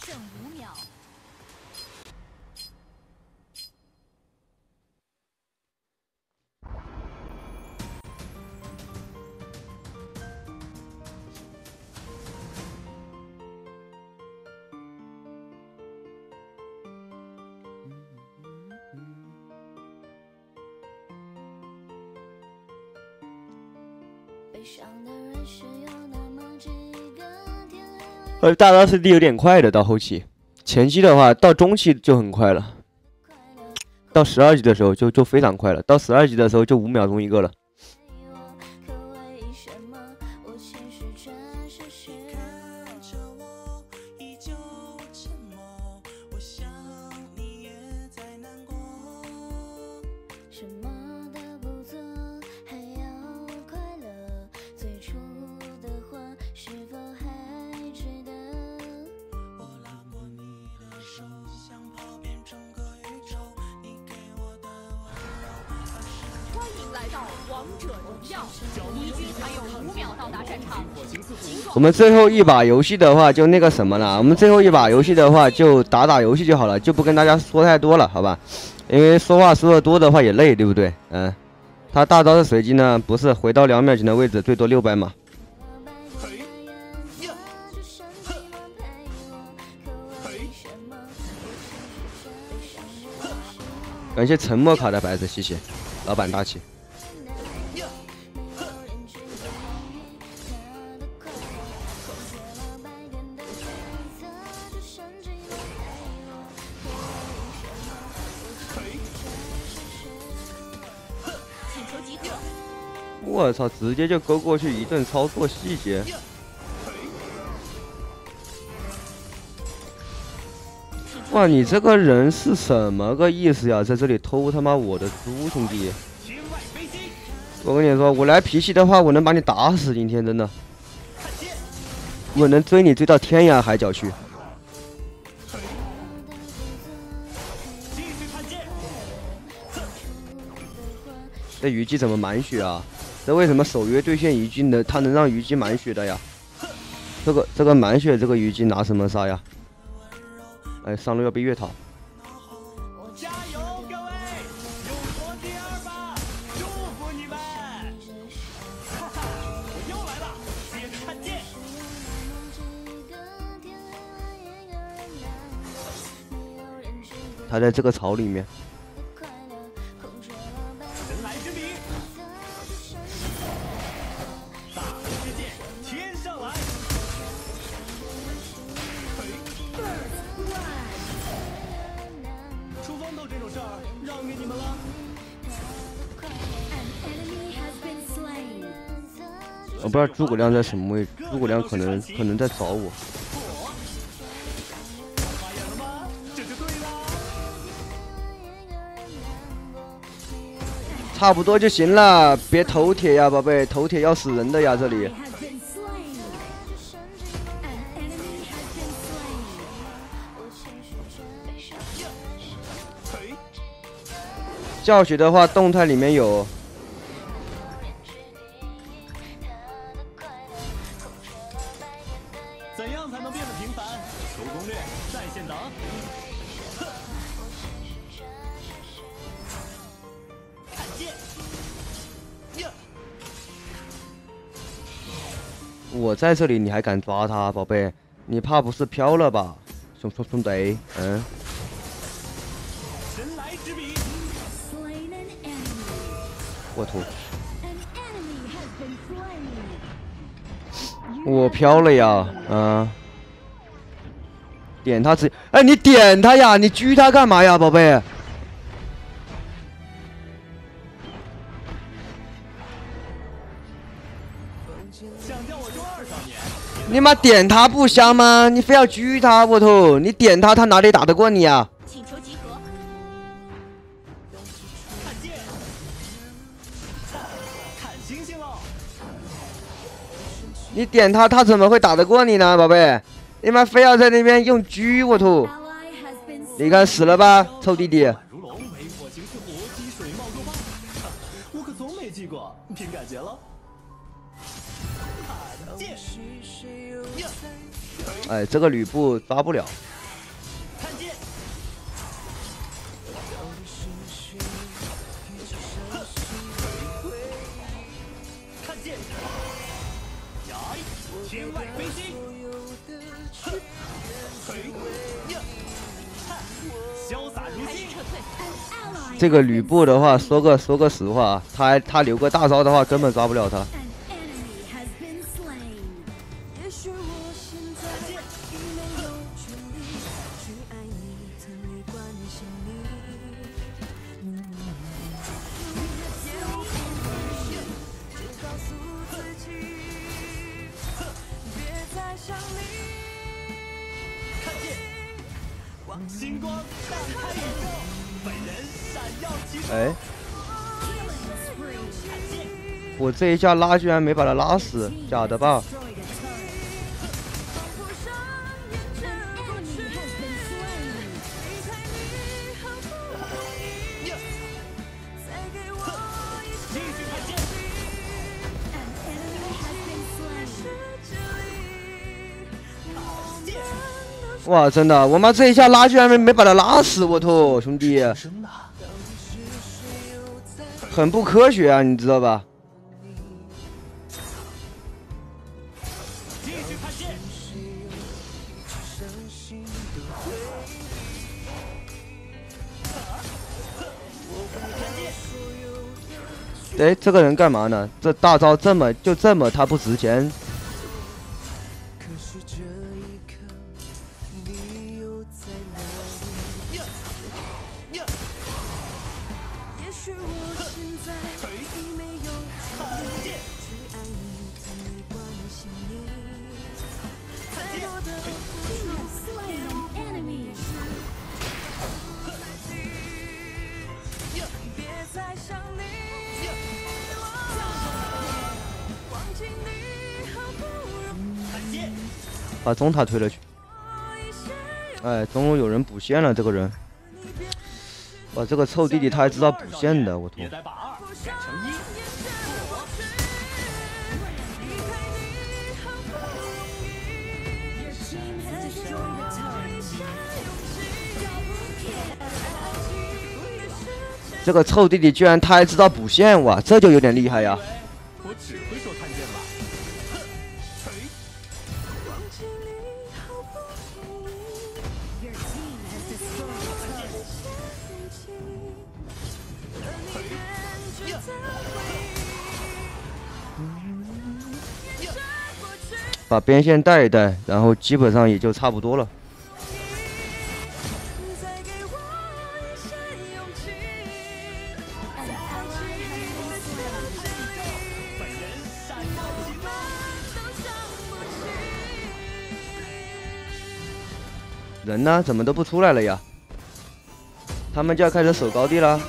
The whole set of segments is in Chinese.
剩5秒。 大招4D 有点快的，到后期，前期的话到中期就很快了，到12级的时候就非常快了，到12级的时候就5秒钟一个了。我们最后一把游戏的话就那个什么了，我们最后一把游戏的话就打游戏就好了，就不跟大家说太多了，好吧？因为说话说的多的话也累，对不对？他大招的随机呢，不是回到2秒前的位置，最多600码。感谢沉默卡的白子，谢谢老板大气。我操！直接就勾过去一顿操作细节。哇，你这个人是什么个意思呀？在这里偷他妈我的猪，兄弟！我跟你说，我来脾气的话，我能把你打死。今天真的，我能追你追到天涯海角去。这虞姬怎么满血啊？这为什么守约兑现虞姬呢？他能让虞姬满血的呀？这个满血这个虞姬拿什么杀呀？哎，上路要被越塔。 加油，各位！勇夺第2吧！祝福你们！哈哈，我又来了，接着看剑。 他在这个槽里面。 神来之笔，大雷之剑，天上来！出风头这种事儿让给你们了。 我不知道诸葛亮在什么位置，诸葛亮可能在找我。差不多就行了，别头铁呀，宝贝，头铁要死人的呀，这里。教学的话，动态里面有。 怎样才能变得平凡？求攻略，在线等。看剑。 我在这里，你还敢抓他，宝贝？你怕不是飘了吧，兄弟？ 神来之笔。 我吐。我飘了呀，点他哎，你点他呀，你狙他干嘛呀，宝贝？ 想叫我用20年？ 你妈点他不香吗？你非要狙他，我头！你点他，他哪里打得过你啊？ 请求集合。 看剑，看星星喽！ 你点他，他怎么会打得过你呢，宝贝？你妈非要在那边用狙，我头！你看死了吧，臭弟弟！ 如龙，为火行似火，积水冒若棒。我可从没记过，凭感觉了。看剑。 哎，这个吕布抓不了。 天外飞星，潇洒如金。 这个吕布的话，说个实话，他留个大招的话，根本抓不了他。 星光荡开宇宙，本人闪耀其中。 哎，我这一下拉居然没把他拉死，假的吧？哇，真的，我妈这一下拉居然没把他拉死，我头兄弟，很不科学啊，你知道吧？ 继续看剑。 哎，这个人干嘛呢？这大招这么他不值钱。把中塔推了去，哎，中路有人补线了，这个人，哇，这个臭弟弟他还知道补线的，我头。 别再把2改成1。 这个臭弟弟居然他还知道补线，哇，这就有点厉害呀！ 我只会说看见吧。 把边线带一带，然后基本上也就差不多了。人呢？怎么都不出来了呀？他们就要开始守高地了。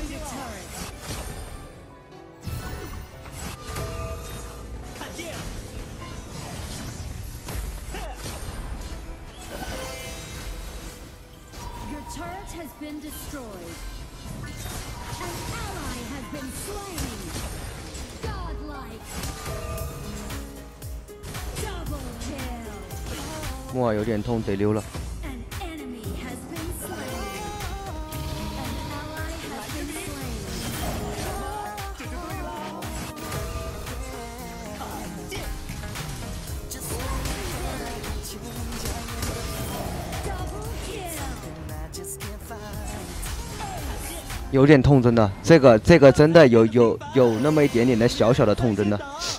哇，有点痛，得溜了。有点痛，真的，这个真的有那么一点点的小小的痛，真的。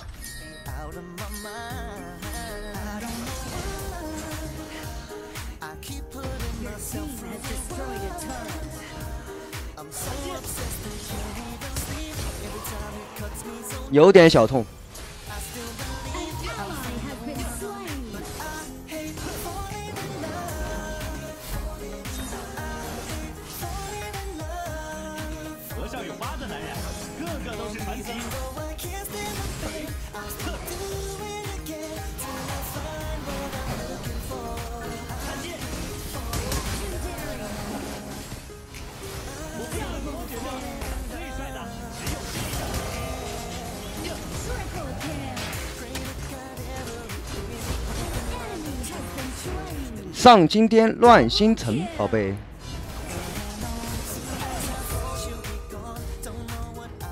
有点小痛。 河上有8个男人，个个都是传奇。 上金巅乱星辰，宝贝。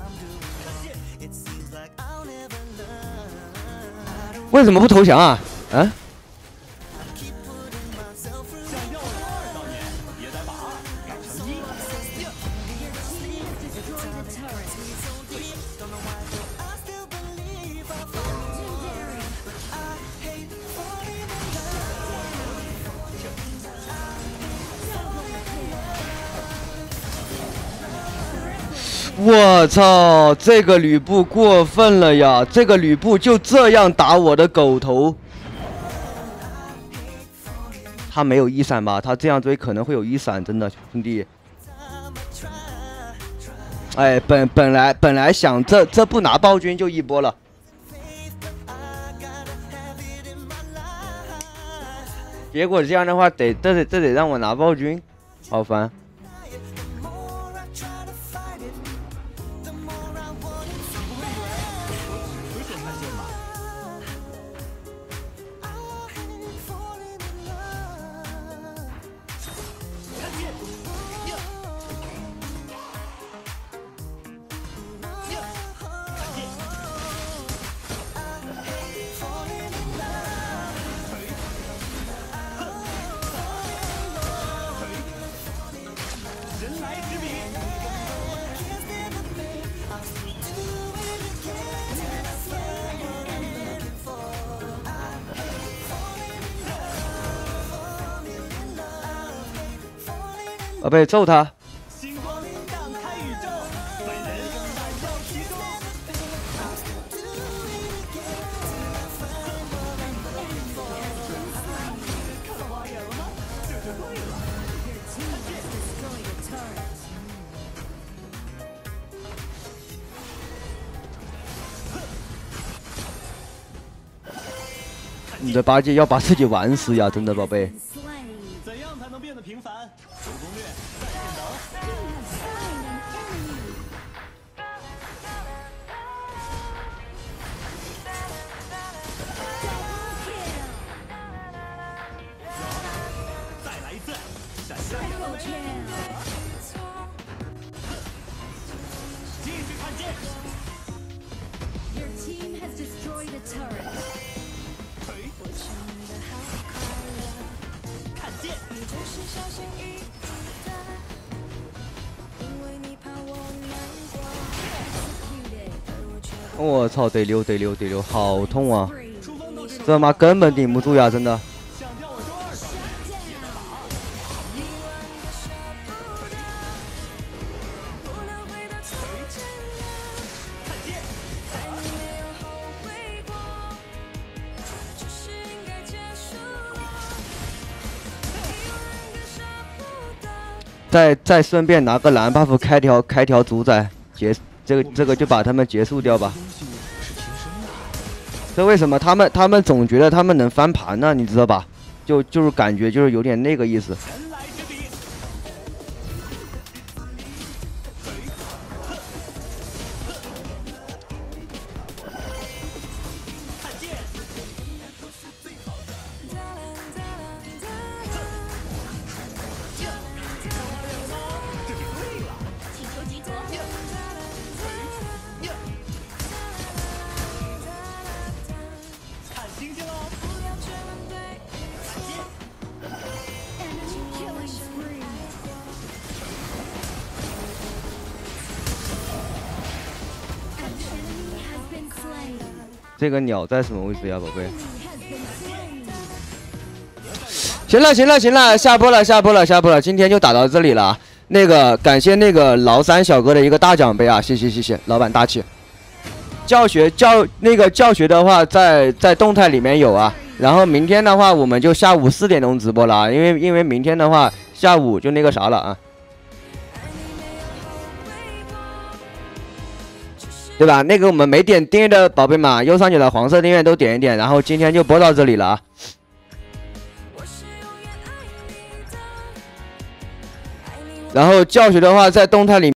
为什么不投降啊？ 啊？ 想要我多2道年，别再把2改成1。 我操，这个吕布过分了呀！这个吕布就这样打我的狗头。他没有一闪吧？他这样追可能会有一闪，真的兄弟。哎，本来想这不拿暴君就一波了。结果这样的话，这得让我拿暴君，好烦。宝贝，揍他！ 星光荡开宇宙，本人闪耀其中。看到花眼了吗？这就对了。 你的8戒要把自己玩死呀！真的，宝贝。 怎样才能变得平凡？手攻略，在线等。再来一次，闪现。继续看剑。看剑。 我操，得溜，好痛啊！这妈根本顶不住呀，真的。 想跳我周2道年，别再打。看剑。 再顺便拿个蓝 buff 开条主宰，这个就把他们结束掉吧。这为什么他们总觉得他们能翻盘呢？你知道吧？就是感觉就是有点那个意思。这个鸟在什么位置呀，宝贝？行了，下播了，今天就打到这里了。那个感谢那个崂山小哥的一个大奖杯啊，谢谢，老板大气。教学的话在动态里面有啊。然后明天的话，我们就下午4点钟直播了啊，因为明天的话下午就那个啥了啊。对吧？那个我们没点订阅的宝贝们，右上角的黄色订阅都点一点，然后今天就播到这里了啊。然后教学的话，在动态里。